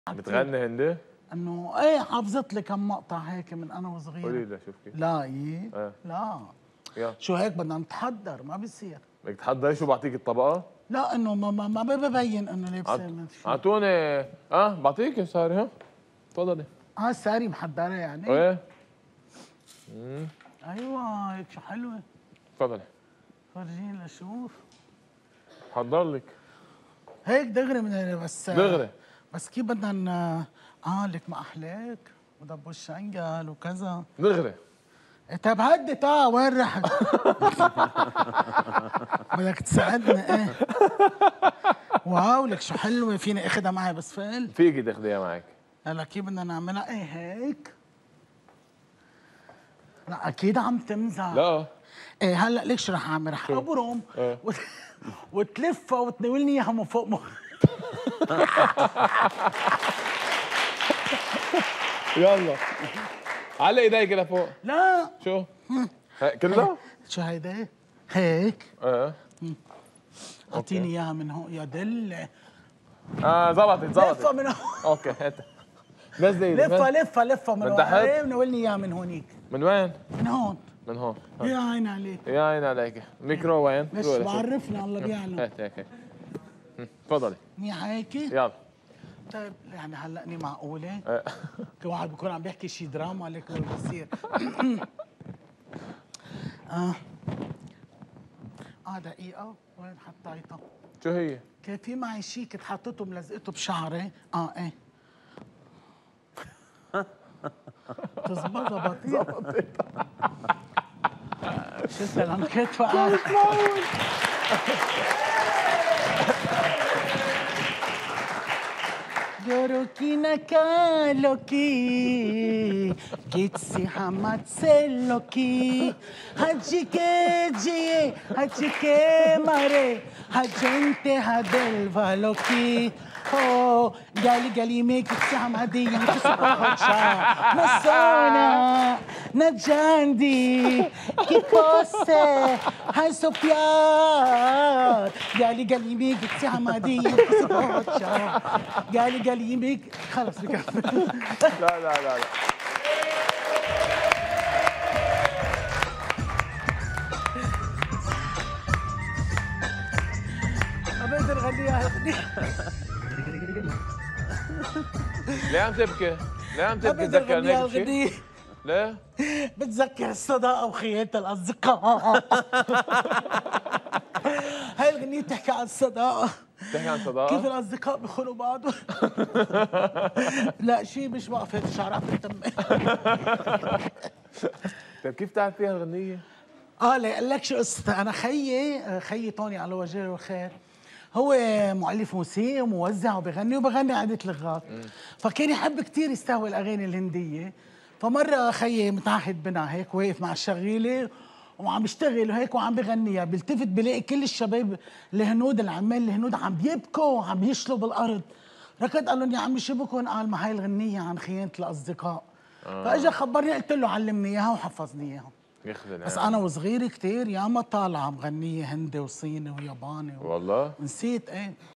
بتغني هندي؟ انه ايه حافظت لي كم مقطع هيك من انا وصغير. قولي لي شوف كيف. لا ايه لا يلا شو هيك بدنا نتحضر ما بصير. بدك تحضري شو بعطيك الطبقة؟ لا انه ما ببين انه لابسه من شو. اعطوني بعطيك ساري ها تفضلي. ساري محضره يعني؟ ايه ايوه هيك شو حلوه. تفضلي فرجيني لشوف. حضر لك هيك دغري من بس دغري. بس كيف بدنا لك ما احلاك ودبوا الشنقل وكذا دغري. طيب هدي وين رحت؟ بدك تساعدني ايه. واو لك شو حلوه فيني اخذها معي بس فل؟ فيكي تاخذيها معك. هلا كيف بدنا نعملها ايه هيك؟ لا اكيد عم تمزح. لا ايه هلا ليك شو رح اعمل؟ رح ابرم وتلفها وتناولني اياها من فوق يلا علق ايديك لفوق. لا شو؟ كلها؟ شو هيدا؟ هيك؟ اعطيني أوكي. اياها من هون يا دلة. زبطت لفها من هون. اوكي هات نزلي ايدك. لفها من من هون. تحت؟ ايه ناولني اياها من هونيك. من وين؟ من هون. من هون. يا عين عليك. يا عين عليك. الميكرو وين؟ مش بعرفنا الله بيعلم. هات هيك تفضلي. منيح هيك؟ يلا. طيب يعني هلقني معقولة؟ كل واحد بيكون عم بيحكي شي دراما ليك اللي بصير. دقيقة وين حطيتها؟ شو هي؟ كان في معي شي كنت حاطته ملزقته بشعري. ايه تزبط زبطت. شلتها لان كنت وقعت. Lloro chi nakalo ki Gitsi hamatselo ki Haji ke jiye Haji ke mare Hajente hadel valo ki قالي قالي ميك تسام هدية تسبحوشا نسونا نجاندي كيكوسة هاي سوبيار قالي ميك تسام هدية تسبحوشا قالي ميك خلص بكفي. لا بقدر اغنيها. ليه عم تبكي؟ ليه عم تبكي؟ تذكرني بشيء؟ ليه؟ بتذكر الصداقة وخيانة الأصدقاء. هاي الأغنية بتحكي عن الصداقة. بتحكي عن صداقة؟ كيف الأصدقاء بيخونوا بعض. لا شيء مش وقفت شعرات التم. طيب كيف تعرف فيها الغنية؟ لا لك شو قصتها. أنا خيي طوني على وجه له الخير هو مؤلف موسيقى وموزع وبغني عدة لغات. فكان يحب كثير يستهوي الأغاني الهندية. فمرة خيي متعهد بنا هيك واقف مع الشغيلة وعم بيشتغل وهيك وعم بغنيها. بيلتفت بلاقي كل الشباب الهنود العمال الهنود عم بيبكوا وعم بيشلوا بالأرض. ركض قال لهم يا عمي شو بكون؟ قال ما هاي الغنية عن خيانة الأصدقاء. فاجا خبرني قلت له علمني إياها وحفظني إياها. بس أنا وصغير كثير ياما طالعة مغنية هندي وصيني وياباني والله؟ نسيت ايه